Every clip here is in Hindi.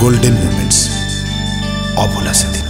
गोल्डन मोमेंट्स अभुला से दिन।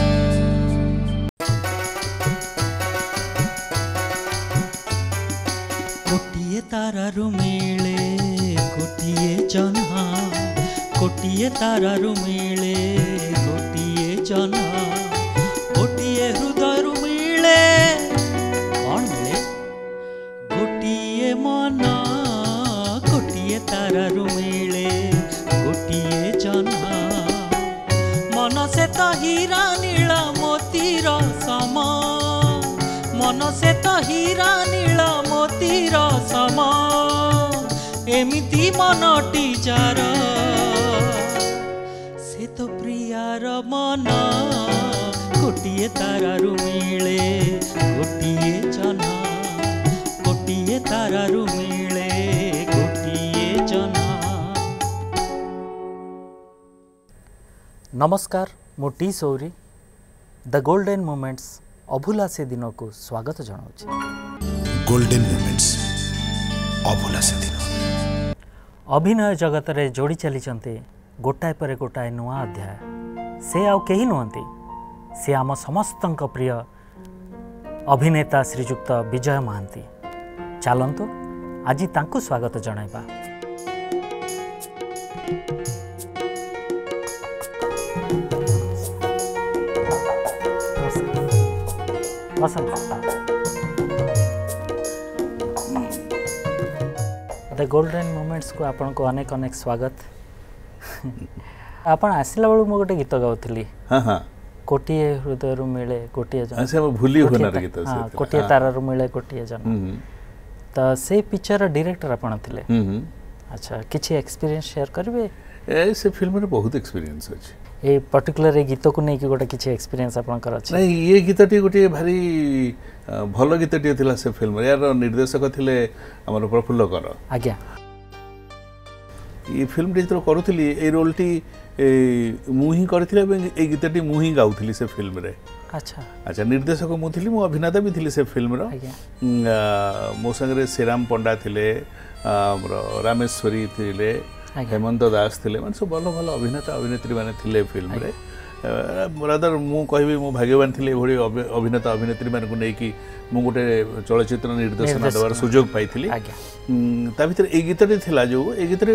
गोटिए तारारु मिले गोटिए जन्हा, गोटिए तारारु मिले गोटिए जन्हा, गोटिए हृदयरु मिले कौन मिले गोटिए मन, गोटिए तारारु मिले गोटिए जन्हा। मन से तो हीरा नीला मोतीर सम, मन से तो हीरा नीला मोतीर सम, एमिति मनटी जार से तो प्रियार मन। गोटिए तारारु मिले गोटिए जन्हा, गोटिए तारारु मिले गोटिए जन्हा। नमस्कार, मु T Souri the golden moments अभुला से दिन को स्वागत जनाऊँ। गोल्डन मोमेंट्स अभुला से दिन। अभिनय जगत रे जोड़ी चली गोटाए पर गोटाए नुआ अध्याय। से आउ केही नुहंती, से आम समस्तंक प्रिय अभिनेता श्रीजुक्त विजय महांती। चलंतु आज तांको स्वागत जणाइबा। द गोल्डन मोमेंट्स को आपन को अनेक अनेक स्वागत। आपन आसिला बेलू मो गोटे गीत गाउथली। हां हां, कोटिए हृदयरु मिले गोटिए जन। अच्छा, मैं भूली होना रे गीत से। हां, कोटिए तारारु मिले गोटिए जन। त से पिक्चर डायरेक्टर आपन थिले। अच्छा, किछि एक्सपीरियंस शेयर करबे? ए से फिल्म रे बहुत एक्सपीरियंस अछि। ए पर्टिकुलर ए गीत को नहीं कि गोटे किछि एक्सपीरियंस आपन कर अछि? नहीं, ये गीतटी गोटे भारी भलो गीतटी थिला से फिल्म रे। यार निर्देशक थिले हमर प्रफुल्ल कर। आज्ञा, ये फिल्म रे जतो करूथली ए रोलटी मु ही करथिले एवं ए गीतटी मु ही गाउथली से फिल्म रे। अच्छा अच्छा, निर्देशक मु थिली, मु अभिनेता भी थिली से फिल्म रो। मो संगे श्रीराम पंडा थिले, रामेश्वरी थिले, हेमंत दास थिले, माने सब भलो भलो अभिनेता अभिनेत्री माने थिले फिल्म रे। रादर मु कहबी मु भाग्यवान थिले भली अभिनेता अभिनेत्री माने को नै कि मु गोटे चलचित्र निर्देशन देवार सुयोग पाइथिली। ता भीतर ए गीतटी थिला जो ए गीतरे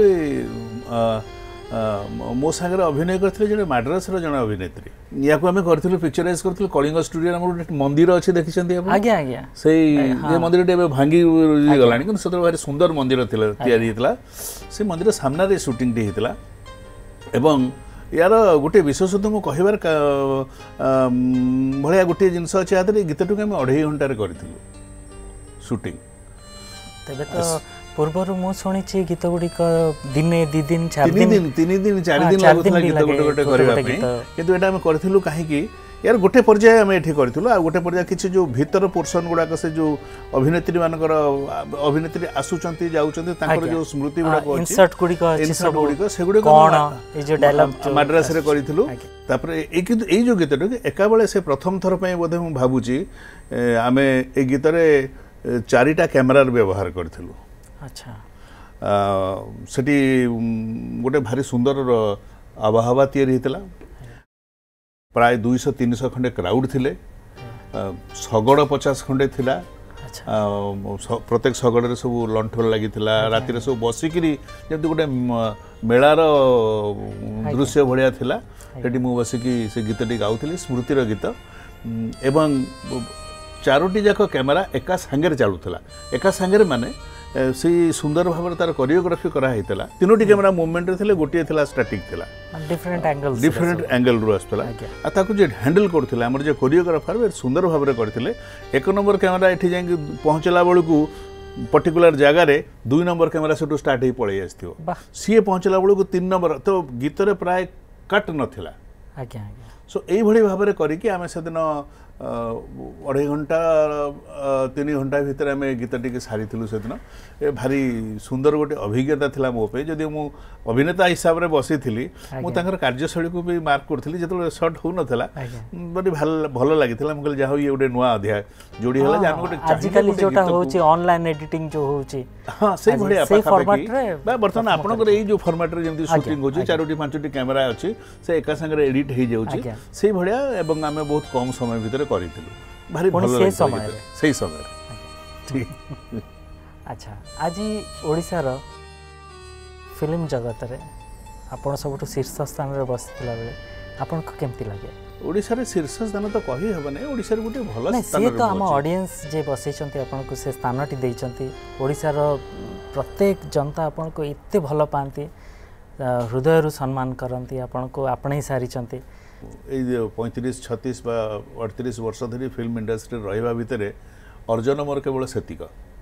मो संगे अभिनय करथिले जे माड्रास रो जण अभिनेत्री। या को हमें करथिले पिक्चराइज करथिले कलिंग स्टूडियो हमर मंदिर अछि देखिसंती आप? आज्ञा आज्ञा, सेई जे मंदिर टे भांगी गलानी कि सतर भारी सुंदर मंदिर थिला, तयारी हितला। से मंदिर सामना रे शूटिंग टे हितला। एवं यार गोटे विशेष तो मुझे कहबार भाया गोटे जिनस अच्छे हाथ में गीतटू आम 2.5 घंटा करथिलु शूटिंग। तबे तो पूर्वर मु सुनिछि गीत गुडिक दिने 2 दिन 4 दिन 3 दिन 4 दिन लागुथला गीत गोटे गोटे करबा पे। किंतु एटा हम करथिलु काहे कि यार गोटे पर्याय हम एठी करथिलु आ गोटे पर्याय किछि जो भीतर पोर्शन गुडा से जो अभिनेत्री मानकर अभिनेत्री आसुचंती जाउचंती तांकर जो स्मृति गुडा को इंसर्ट गुडी अछि सब गुडी से गुडी कोन ए जो डायलॉग मद्रास रे करथिलु। तापर ए किंतु ए जो गीतटो एका बेले से प्रथम थर पय बोधे हम भाबुची आमे ए गीत रे 4टा कैमरा रे व्यवहार करथिलु। अच्छा, सेठी गोटे भारी सुंदर आबहावा तैयारी हितला। प्राय 200-300 खंडे क्राउड थिले, सगड़ 50 खंडे थिला। प्रत्येक सगड़ रे सब लंठर लगी थिला। राति रे सब बसिकिरी जेंति गोटे मेलार दृश्य भलिया थिला। सेठी मु बसिकी से गीतटी गाउथली, स्मृतिर गीत। एवं 4टी जाक कैमरा एका संगे चलुथला। एका संगे माने से सुंदर भाव तार कोरियोग्राफी करा हितला। 3टी कैमरा मूवमेंट रे थिले, गोटिए थिला स्टैटिक थिला, डिफरेंट एंगल रु आस्तला। आ ताकू जे हैंडल करथिला हमर जे कोरियोग्राफर वे सुंदर भाव रे करथिले। 1 नंबर कैमरा एठी जाई पहुंचला बेलकू पर्टिकुलर जगह रे 2 नंबर कैमरा सेटू स्टार्ट ही पळै आस्थियो। सी पहुंचला बेलकू 3 नंबर तो गीत रे प्राय कट नथिला। आज्ञा आज्ञा, सो यही भाव में करके आम से दिन 2.5 घंटा 3 घंटा भितर आम गीतटी सारी से दिन ए भारी सुंदर गोटे अभिज्ञता थिला मो पे जदि मु अभिनेता हिसाब से बसी थी मुझे कार्यशैली को भी मार्क करी जो सर्ट हो नाला बड़ी भल लगी मुझे जहाँ ये गोटे नुआ अध्याय जोड़ी है आजिकल जोटा होची ऑनलाइन एडिटिंग जो होची हाँ से भलिया पाखापाखि बर्तमान आपनकर एई जो फॉर्मेट रे जेमती शूटिंग होची 4टी 5टी कैमरा अछि से एका संगे एडिट हे जाउची से भलिया एवं आमे बहुत कम समय भीतर करिथिलु भारी भल से समय सही समय ठीक अच्छा आज ओडिसा रो फिल्म जगत रे आपण सबटु शीर्ष स्थान रे बसितला बेले आपण को केमती लागे ओडिसा रे शीर्ष स्थान तो कहि हबने ओडिसा रे गुटे भल स्थान रे तो हम ऑडियंस जे बसैछंती आपण को से स्थानटी दैछंती ओडिसा रो प्रत्येक जनता आपण को इत्ते भल पांती हृदय रु सम्मान करंती आपण को आपणे सारिछंती ए 35 36 बा 38 वर्ष धरि फिल्म इंडस्ट्री रहिबा भितरे अर्जन मोर केवल सेतिक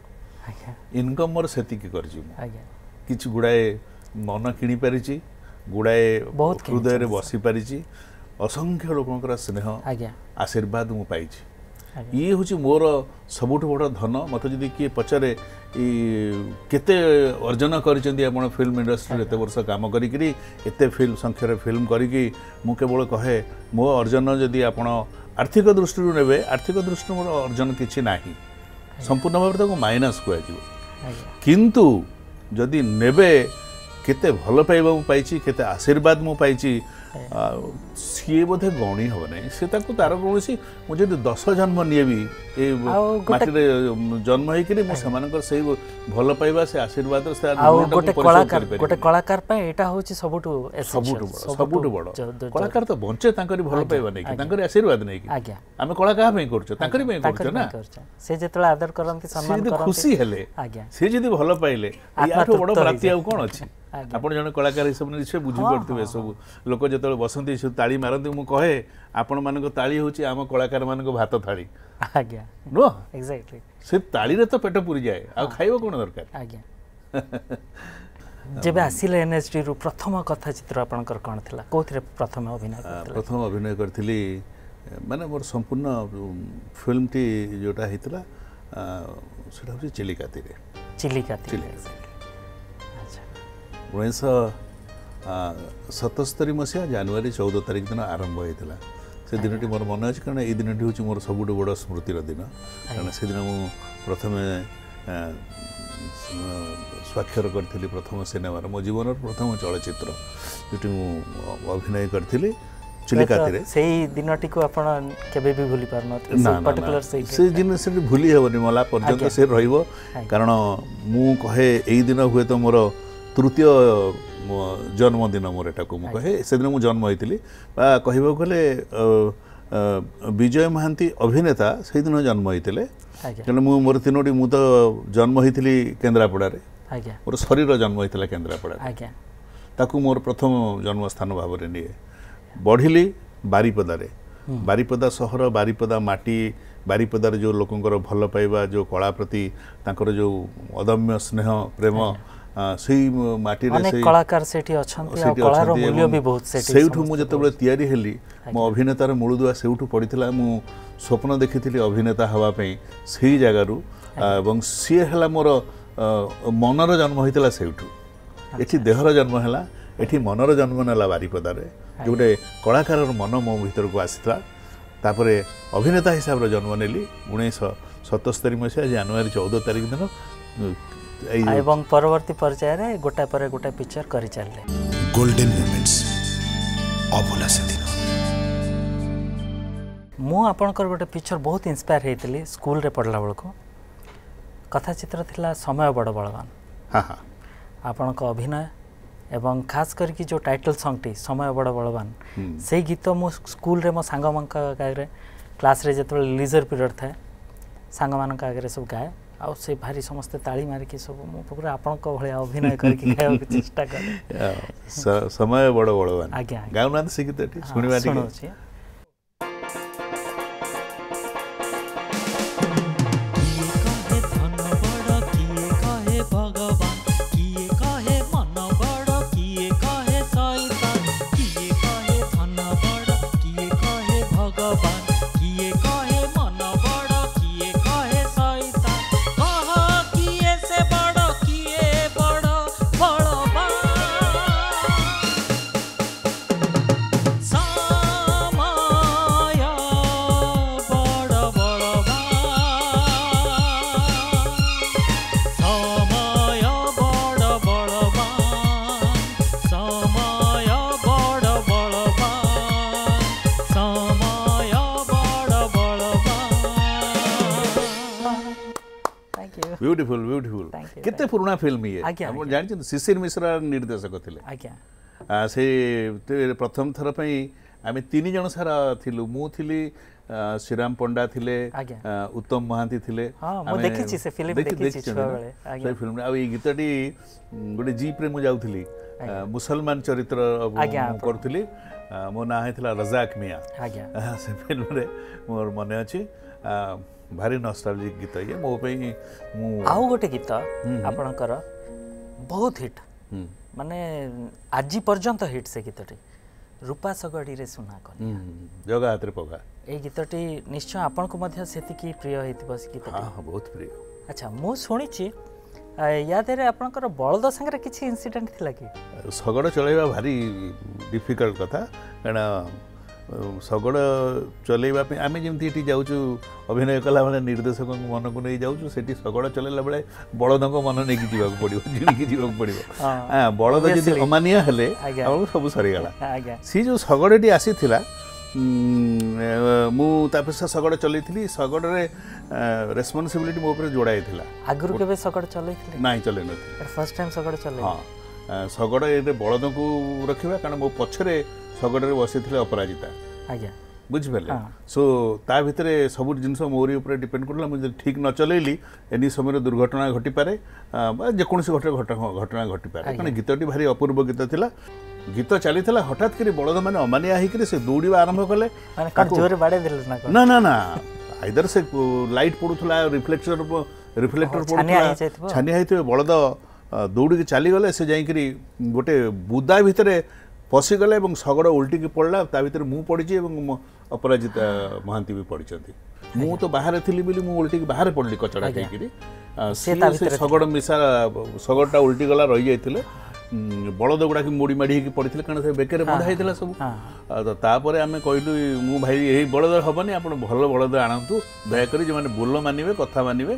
इनकम मोर सेतिक करजी किछ गुडाए मन किनी परिची गुडाए हृदय रे बसी परिची असंख्य लोकंकर स्नेह आशीर्वाद मु पाइछि ये हूँ मोर सबुठ बड़ धन मत जदि किए पचारे केते अर्जन कर फिल्म इंडस्ट्री एत वर्ष काम करी एते फिल्म संख्यार फिल्म करी मु केवल कहे मो अर्जन जदि आपण आर्थिक दृष्टि ने आर्थिक दृष्टि मोर अर्जन किछि नाही संपूर्ण भाव में माइनस कह किंतु जदि नेबे केते भल पाइबा मु पाइछि केते आशीर्वाद मु पाइछि सी बोधे गणी हम ना से तार कौन मुझे 10 जन्म निये भी माटी जन्म होकर से भल पाइबा से आशीर्वाद गोटे कलाकार एटा होची सबुठु बड़ कलाकार तो बंचे भल पाइबा नहीं आशीर्वाद नहीं आम कला क्या कर ना से जेतला आदर करंती सम्मान करंती खुशी हेले से जदी भल पाइले याठो बड़ प्राप्ति आ कोन अछि आपण जने कलाकार हिसाब से निश्चय बुझी पड़ते सब लोक जो बसंती ताली मारती मुझे कहे आपण मान ताली हूँ आम कलाकार मान भात थाली आज्ञा नो एग्जैक्टली से ताली रे तो पेट पूरी जाए आ खाइबो कोन दरकार आज्ञा जब आसिले एनएसडी रु प्रथम कथा चित्र आपनकर कोन थिला कोथरे प्रथम अभिनय करथिला प्रथम अभिनय करथिली माने मोर संपूर्ण फिल्म टी जोटा हितला सेटा हो चिलिकाती रे 1977 मसीहा जनवरी 14 तारिख दिन आरंभ होता से दिन मोर मन अच्छे कारण ये दिन हूँ मोर सबुठ बड़ स्मृतिर दिन कारण से दिन मुझे प्रथम स्वाक्षर करी प्रथम सिनेमार मो जीवन प्रथम चलचित्र जो अभिनय करी चिलिकाती रे सेही दिनटी को आपण केबे भी भूली पार नथि से पर्टिकुलर से दिन से भूली हेबनी मला पर्यंत से रहिबो कारण मु कहे एई दिन हुए तो मोर तृतीय जन्मदिन मोर एटा को मु कहे से दिन मु जन्म होइतिली बा कहबो गले विजय महांती अभिनेता से दिन जन्म होइतिले कारण मु मोर तीनोटी मु तो जन्म होइतिली केन्द्रापड़ा रे मोर शरीर जन्म होइतिला केन्द्रापड़ा ताकू मोर प्रथम जन्म स्थान भाव रे निये बढ़िली बारीपदा रे बारीपदा सहर बारीपदा माटी बारीपदार जो लोकंकर भल पाइबा जो कला प्रति तांकर जो अदम्य स्नेह प्रेम सेही माटी रे सेही कलाकार सेठी अछंती आ कलार मूल्य भी बहुत सेठी सेउठु मु जतबे तयारी हेली मो अभिनेतार मूलदुआ सेउठु पड़िथिला मु स्वप्न देखिथिली अभिनेता हवा पई सेही जगह रु एवं सी हला मोर मनर जन्म होइतला सेउठु एठी देहर जन्म हला एठी मनर जन्म नेला बारीपदा रे जोटे कलाकार मन मो भीतर को आसीता तापरे अभिनेता हिसाब रे जन्म नेली 1977 मसीहा जनवरी 14 तारिख दिन एवं परवर्ती पर्याय रे गोटा पर गोटा पिक्चर करि चलले गोल्डन मोमेंट्स अभुला से दिन मु आपनकर गोटे पिक्चर बहुत इंस्पायर हेतिली स्कूल रे पढ़ला बेल को कथा चित्र थिला समय बड़ बलवान हां हां आपनक अभिनय एवं खास करके जो टाइटल सॉन्ग टी समय बड़ बलवान से गीत मो स्कूल रे मो सांग मानक आगे क्लास रे जतबे लीजर पीरियड था सांग मानक आगे सब गाए आ से भारी समस्त ताली मारिकी सब मो पूरा आपनक भले अभिनय करके गाय चेष्टा कर समय बड़ बलवान आज्ञा गाउना से गीत सुनिबा सुनोछि ब्यूटीफुल ब्यूटीफुल Thank you, केते पुराना फिल्म ये आज्ञा, हम जानि शिशिर मिश्रा निर्देशक थिले आज्ञा से प्रथम थर पई आमे 3 जण सारा थिलु मु थिली श्रीराम पंडा थिले आज्ञा उत्तम महांती थिले हाँ मु देखिछि से फिल्म देखिछि छुआ बेले से आज्ञा फिल्म आ ई गीतटी गोटे जीप रे मु जाउथली मुसलमान चरित्र आज्ञा, मु करथली मो ना हेतला रजाक मिया आज्ञा से फिल्म रे मोर मने अछि भारी नॉस्टैल्जिक गीत ये मो पे मु आउ गोटे गीत आपणकर बहुत हिट माने आजी पर्यंत हिट से गीतटी रूपा सगड़ी रे सुना कन जगह हाथ रे पगा ए गीतटी निश्चय आपन को मध्य सेति की प्रिय हेतिबो से गीतटी हां बहुत प्रिय अच्छा मु सुनिछि याद रे आपणकर बळद संगे किछि इंसिडेंट थिला कि सगड़ चलेबा भारी डिफिकल्ट कथा काना सगड़ चलेबा पे आमे जेमती एठी जाउछु अभिनय कला माने निर्देशक मन को नै जाउछु सेठी सगड़ चलेला बेले बळदक मन नै की जीवा पड़िबो जिणी की जीवा पड़िबो हां बळद जदि अमानिया हेले हम सब सरी गला आज्ञा सी जो सगड़टी आसी थिला मु तापसा सगड़ चलैथिली सगड़ रे रेस्पोंसिबिलिटी मो ऊपर जोड़ाई थिला आगुरु केबे सगड़ चलैथिले नाही चलै नथि फर्स्ट टाइम सगड़ चलै हां सगड़ ए बळद को रखिबा कारण मो पछरे सगड़ रे बसिथिले अपराजिता आज्ञा बुझ पेले सो ता भितरे सब जिनस मोरी ऊपर डिपेंड करला मुझे ठीक न चलैली एनी समय दुर्घटना घटी पारे जे कोनसी घटना घटी पारे कारण गीतटी भारी अपूर्व गीत थिला गीत चली थिला हठात करी बळद माने अमानिया ही करी से दौड़ीबा आरंभ कले माने का जोरे बाडे दिले ना ना ना आइदर से लाइट पडुथला रिफ्लेक्टर पडुथला छानिया हिते बळद दौड़ी के चली गले से जाई करी गोटे बुदा भितरे पशि गले এবং सगड़ उल्टी की पड़ला ता भितर मु पड़िची এবং अपराजिता महांती भी पड़िचंती मु तो बाहर थिली बिली मु उल्टी के बाहर पड़ली कचड़ा खाइकरी से सगड़ मिसा सगड़टा उल्टी गला रही जाइतिले बळद गुडा की मोड़ी माड़ी की पड़िथिले कारण से बेकेरे बंधा हैतिला सब तो तापर आमे कहलु मु भाई एही बळद हबनी आपण भलो बळद आनंतु दया करी जे माने बोल मानिबे कथा मानिबे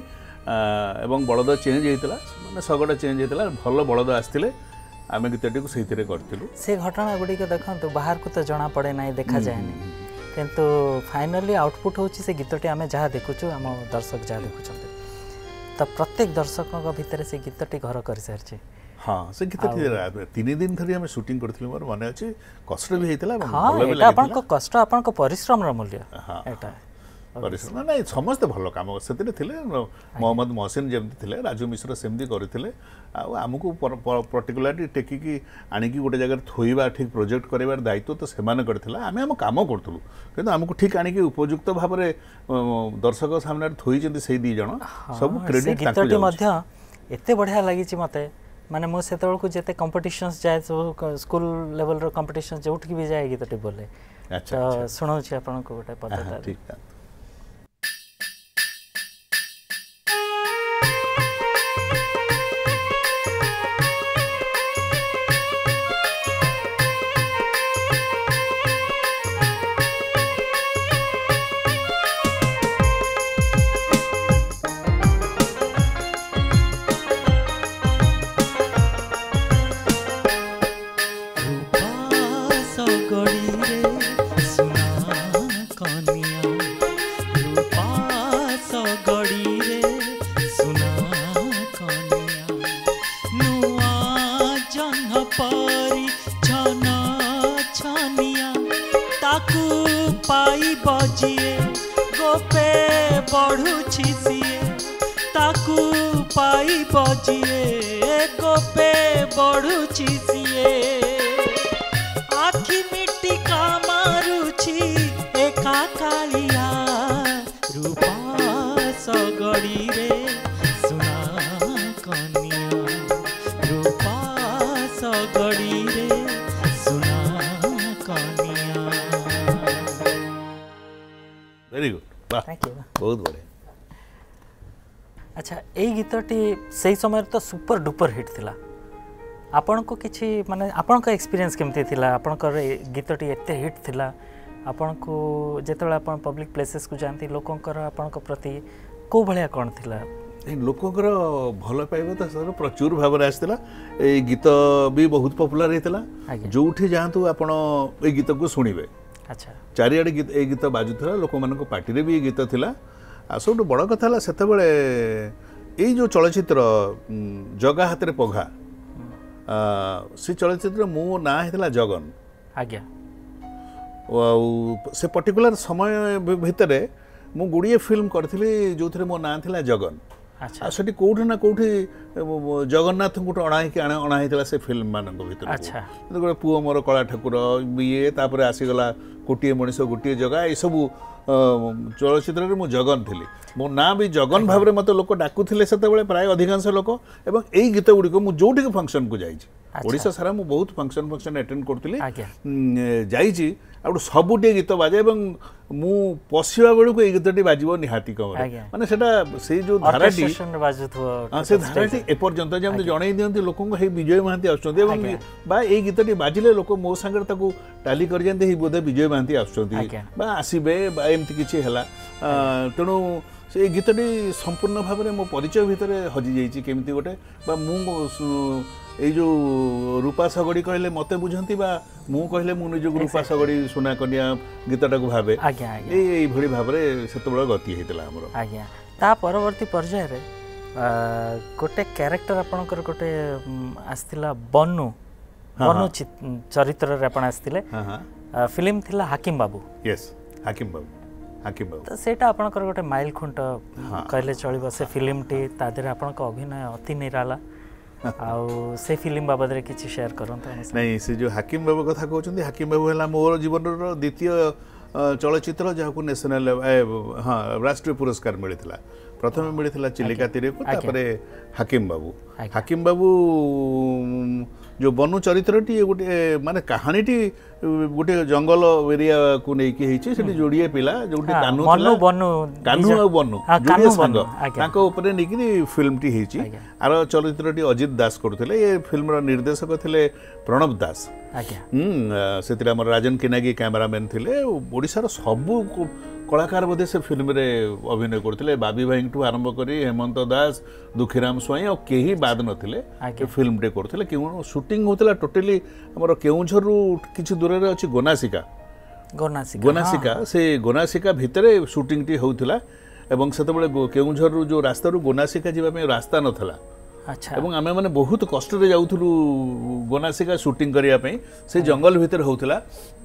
एवं बळद चेंज हैतिला माने सगड़ चेंज हैतिला भलो बळद आस्थिले आमे गीतटी को सहीतरे करथिलु से घटना गुडी के देखंतु बाहर को तो जना पड़े नाही देखा जायनी किंतु फाइनली आउटपुट होची से गीतटी आमे जहा देखुछु हम दर्शक जहा देखुछन्ते त प्रत्येक दर्शकक भितर से गीतटी घर कर सारछि हां से गीतटी 3 दिन धरि हम शूटिंग करथिलु मोर माने अछि कष्ट भी हेतिला भलो भी लागिला आपन को कष्ट आपन को परिश्रम र मूल्य एटा परिश्रम ना समस्त भल काम से मोहम्मद मोहसिन जमती थे राजू मिश्र सेमती करते आमको पर्टिकुलारी टेकिकी आणिकी गोटे जगह थोइबा ठीक प्रोजेक्ट करार दायित्व तो सेमाने करथिला आमे हम काम करथुलु किंतु आमको ठीक आणिकी उपयुक्त भाव में दर्शक सामने थोइचंती से दी जण सब क्रेडिट ताकू गीतटी मध्य एते बढ़िया लागिछि मते माने मो सेतळ को जेते कंपटीशंस जाय स्कूल लेवल रो कंपटीशन जोठ की भी जाय गीतटी बोले अच्छा सुनाउ छी आपन को गोटे पद्धति ठीक है वेरी गुड थैंक यू बहुत बढ़िया अच्छा ए गीतटी सही समय तो सुपर डुपर हिट थिला आपन को किछि माने आपन का एक्सपीरियंस केमती थिला आपन को गीतटी एते हिट थिला आपन को जेतबेला आपन पब्लिक प्लेसेस को जानती लोकंकर आपन को प्रति को भलिया कोन थिला लोकंकर भल पाइबा तो सर प्रचुर भाव रे आस्थिला ए गीत भी बहुत पॉपुलर हेतिला जोठी जानतु आपन ए गीत को सुनिबे अच्छा चारियाडे गीत ए गीत बाजुथला लोक मन को पार्टी रे भी गीत थिला आ सब बड़ कथा ला सेते बेले ଏଇ ଯେଉଁ ଚଳଚ୍ଚିତ୍ର ଜଗା ହାତରେ ପଘା ସେ ଚଳଚ୍ଚିତ୍ର ମୋ ନାଁ ହେଇଥିଲା ଜଗନ। ଆଜ୍ଞା। ଆଉ ସେ ପର୍ଟିକୁଲାର ସମୟ ଭିତରେ ମୁଁ ଗୁଡ଼ିଏ ଫିଲ୍ମ କରିଥିଲି ଯେଉଁଥିରେ ମୋ ନାଁ ଥିଲା ଜଗନ। ଆଉ ସେଠି କୋଉଠି ନା କୋଉଠି ଜଗନ୍ନାଥଙ୍କୁ ଅଣା ହେଇଥିଲା ସେ ଫିଲ୍ମ ମାନଙ୍କ ଭିତରେ। ଗୋଟେ ପୁଅ ମୋର କଳା ଠାକୁର ଇଏ ତାପରେ ଆସିଗଲା ଗୋଟିଏ ମଣିଷ ଗୋଟିଏ ଜଗା ଏସବୁ ଚଳଚ୍ଚିତ୍ରରେ ମୁଁ ଜଗନ ଥିଲି। ମୋ ନାଁ ବି ଜଗନ ଭାବରେ ମୋତେ ଲୋକ ଡାକୁଥିଲେ ସେତେବେଳେ ପ୍ରାୟ ଅଧିକାଂଶ ଲୋକ। ଏବଂ ଏଇ ଗୀତ ଗୁଡ଼ିକ ମୁଁ ଯୋଉଠିକି ଫଙ୍କସନକୁ ଯାଇଛି ଓଡ଼ିଶା ସାରା ମୁଁ ବହୁତ ଫଙ୍କସନ ଆଟେଣ୍ଡ କରୁଥିଲି ଯାଇଛି ଆଉ ସବୁଟିଏ ଗୀତ ବାଜେ ଏବଂ ମୁଁ ପଶିବା ବେଳକୁ ଏଇ ଗୀତଟି ବାଜିବ ନିହାତି କମରେ ମାନେ ସେଟା ସେଇ ଯୋଉ ଧାରାଟି ସେ ଧାରାଟି ଏପର୍ଯ୍ୟନ୍ତ ଯେମିତି ଜଣେଇ ଦିଅନ୍ତି ଲୋକଙ୍କୁ ହେଇ ବିଜୟ ମହାନ୍ତି ଆସୁଛନ୍ତି ଏବଂ ବା ଏଇ ଗୀତଟି ବାଜିଲେ ଲୋକ ମୋ ସାଙ୍ଗରେ ତାକୁ ଟାଲି କରିଯାନ୍ତି ହେଇ ବୋଧେ ବିଜୟ ମହାନ୍ତି ଆସୁଛନ୍ତି ବା ଆସିବେ ବା ଏମିତି କିଛି ହେଲା। ତେଣୁ ସେ ଗୀତଟି ସମ୍ପୂର୍ଣ୍ଣ ଭାବରେ ମୋ ପରିଚୟ ଭିତରେ ହଜିଯାଇଛି କେମିତି ଗୋଟେ ବା ମୁଁ ଏଇ ଯେଉଁ ରୂପା ଶଗଡ଼ି କହିଲେ ମୋତେ ବୁଝନ୍ତି ବା ମୁଁ କହିଲେ ମୁଁ ନିଜକୁ ରୂପା ଶଗଡ଼ି ସୁନା କନ୍ୟା ଗୀତଟାକୁ ଭାବେ ଏଇଭଳି ଭାବରେ ସେତେବେଳେ ଗତି ହେଇଥିଲା ଆମର। ଆଜ୍ଞା ତା ପରବର୍ତ୍ତୀ ପର୍ଯ୍ୟାୟରେ ଗୋଟେ କ୍ୟାରେକ୍ଟର ଆପଣଙ୍କର ଗୋଟେ ଆସିଥିଲା ବନୁ ବନୁ ଚରିତ୍ରରେ ଆପଣ ଆସିଥିଲେ ଫିଲ୍ମ ଥିଲା ହାକିମ ବାବୁ। ୟେସ୍ ହାକିମ ବାବୁ ତ ସେଇଟା ଆପଣଙ୍କର ଗୋଟେ ମାଇଲ ଖୁଣ୍ଟ କହିଲେ ଚଳିବ ସେ ଫିଲ୍ମଟି ତା ଦେହରେ ଆପଣଙ୍କ ଅଭିନୟ ଅତି ନିରାଲା ଆଉ ସେ ଫିଲ୍ମ ବାବଦରେ କିଛି ସେୟାର କରନ୍ତୁ। ନାଇଁ ସେ ଯେଉଁ ହାକିମ ବାବୁ କଥା କହୁଛନ୍ତି ହାକିମ ବାବୁ ହେଲା ମୋର ଜୀବନର ଦ୍ୱିତୀୟ ଚଳଚ୍ଚିତ୍ର ଯାହାକୁ ନ୍ୟାସନାଲ ରାଷ୍ଟ୍ରୀୟ ପୁରସ୍କାର ମିଳିଥିଲା। ପ୍ରଥମେ ମିଳିଥିଲା ଚିଲିକା ତୀରକୁ ତାପରେ ହାକିମ ବାବୁ। ହାକିମ ବାବୁ जो बनु चरित्रटी गोटे माने कहानीटी गोटे जंगल एरिया को लेकिन होती जोड़िए पिला जो कान्हू कान्हू आ बनु जोड़िए सांग तांको ऊपर नेकिनी फिल्मटी होती आर चरित्रटी अजित दास करथिले ये फिल्मर निर्देशक थिले प्रणव दास से राजन किनागी कैमरामैन थिले ओडिशार सबु कलाकार बोधे से फिल्म रे अभिनय करथिले बाबी भाई ठू आरंभ करी हेमंत दास दुखीराम स्वाई और केही बाद नथिले फिल्म टे करथिले क्यों शूटिंग होतला टोटली हमर केउझर किछि दूर रे अछि गोनासिका से गोनासिका भितरे शूटिंग टी होतला एवं सेतबेले केउझर जो रास्ता रु गोनासिका जिबा में रास्ता नथला। अच्छा एवं आमे माने बहुत कष्ट रे जाउथुलु गोनासिका शूटिंग करिया पे से जंगल भितर होतला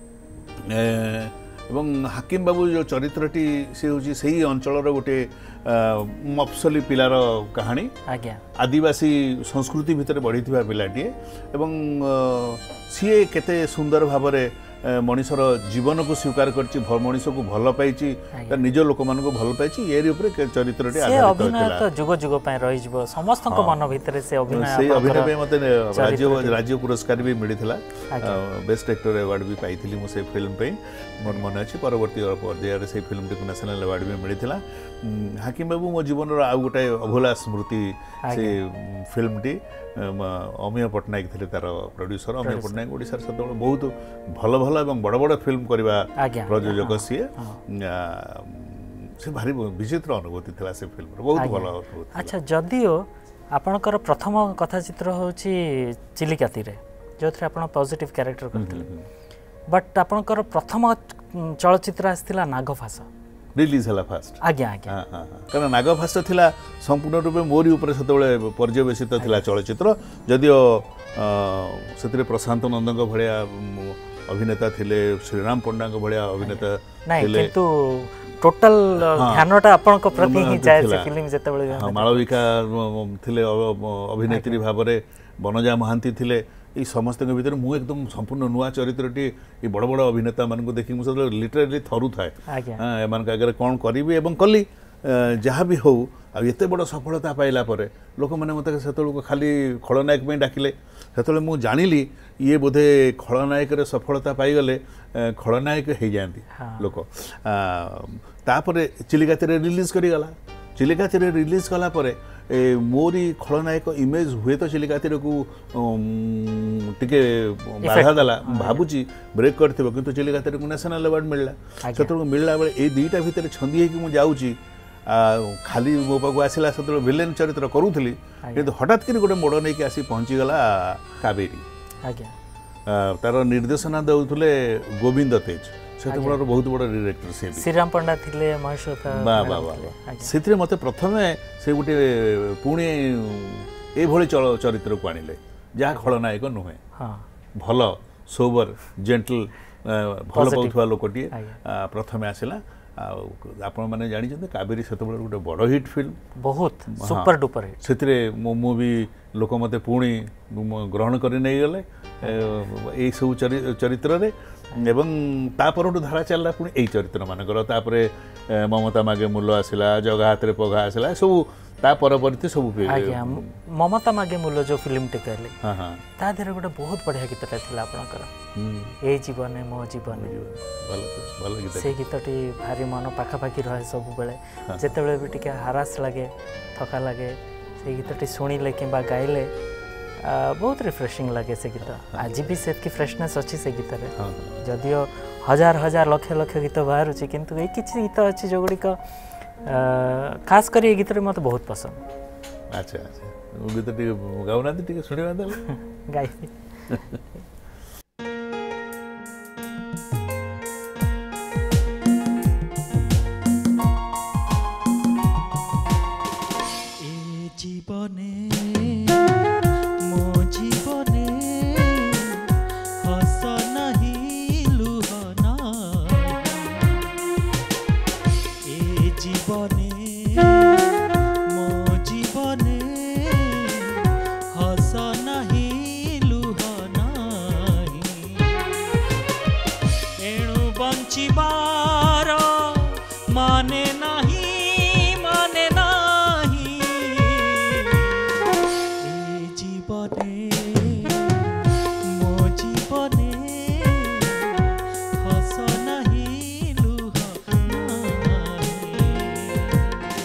एवं हाकिम बाबू जो चरित्रटी से होची सही अंचलर गोटे मफसली पिलार कहानी आदिवासी संस्कृति भितर बढ़ी पिलाटी एवं सी केते सुंदर भावरे मनीषर जीवन को स्वीकार करछि मनीष को भल पाइछि निज लोक मान को भल पाइछि एरी ऊपर चरित्रटी आधारित होतला। तो जुग जुग पय रहि जबो समस्त को मन भितर से अभिनय पे मते राज्य पुरस्कार भी मिलिथिला बेस्ट एक्टर अवार्ड भी पाइथिली मो से फिल्म पे मन मन अछि परवर्ती पर्यायर से फिल्म टी नेशनल अवार्ड भी मिलिथिला। हाकिम बाबू मो जीवन रो आ गोटे अभुला स्मृति से फिल्म टी अमीय पट्टनायक थे तार प्रोड्यूसर अमीय पट्टनायक ओडिशार सत बहुत भल भल और बड़ बड़ फिल्म करवा प्रयोजक सी से भारी विचित्र अनुभूति था से फिल्म बहुत भल अनुभूति। अच्छा जदिओ आपणकर प्रथम कथाचित्र होची चिलिका तीरे जो थे आप पॉजिटिव कैरेक्टर करथिले बट आपणकर प्रथम चलचित्र आस्थिला नागफास रिलीज है फास्ट आज्ञा आज्ञा कारण नागफास थिला संपूर्ण रूपे मोरी ऊपर सेतबेले पर्यवेसित थिला चलचित्र जदिओ सेतिरे प्रशांत नंदक भलिया अभिनेता थिले श्रीराम पंडा को भलिया अभिनेता थिले किंतु टोटल ध्यानटा आपन को प्रति ही जाय से फिल्म जेतबेले मालविका थिले अभिनेत्री भाबरे बनजा महांती थिले ये समस्त भीतर मु एकदम संपूर्ण नुआ चरित्रटी ये बड़ बड़ अभिनेता मान को देखी मुझे लिटरेली थरु थाए एमान आगे कौन करी एवं कली जहाँ भी हो आते बड़ सफलता पाइला परे लोक मैंने मत से खाली खलनायक में डाकिले से मुझे जानिली ये बोधे खलनायक सफलता पाईगले खलनायक हो जाती लोक तापर चिलिका तीरे रिलीज करीगला चिलिका तीरे रिलीज कला परे मोरी खलनायक इमेज हुए तो चिलिका तीर को टिके बाधा देला भाबुची ब्रेक करथिबो किंतु चिलिका तीर को नेशनल अवार्ड मिलला सेतरो मिलला बेले ए दुईटा भितर छंदी है कि मु जाउची खाली मो पाखु आसिला सेतरो विलेन चरित्र करूथली किंतु हठात कि गोटे मोड़ नहीं आसी पहुंची गला कावेरी तार निर्देशना दउथले गोविंद तेज से बहुत बड़ डायरेक्टर से श्रीराम पंडा थिले महेश्वता बा बा बा से मते प्रथमे से गोटे पुणी एभली चरित्र को आनिले जहाँ खलनायक नुहे भल सोबर जेंटल भल पाउथवा लोकटी प्रथमे आसिला आपण मैंने जानी कावेरी से गोटे बड़ हिट फिल्म बहुत सुपर डुपर हिट से मु भी लोक मत पुणी ग्रहण कर नहीं गले यही सब चरित्र रे एवं तापर धारा चलला पुणी यही चरित्र मानकर तापरे ममता मागे मूल्य आसला जगह हाथ पघा आसला सब ता परवर्ती सब आज्ञा ममता मागे मूल्य जो फिल्म टे कहले ता देर गोटे बहुत बढ़िया गीतटा थिला आपणकर ए जीवन मो जीवन भल गीत से गीतटी भारी मन पाखापाखि रहे सब बेले जेतेबेले भी टिके हारास लगे थका लगे से गीतटी शुणिले किंबा गाइले बहुत रिफ्रेशिंग लगे से गीत आज भी से फ्रेशनेस अच्छी से गीत जदियो हजार हजार लक्ष लक्ष गीत बाहर किंतु ये किसी गीत अच्छी जो गुड़िक खास कर ये गीत मत बहुत पसंद। अच्छा अच्छा गीत गाऊना शुणा गाई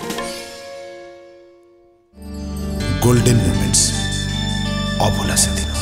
गोल्डन मोमेंट्स अभुला से दिन।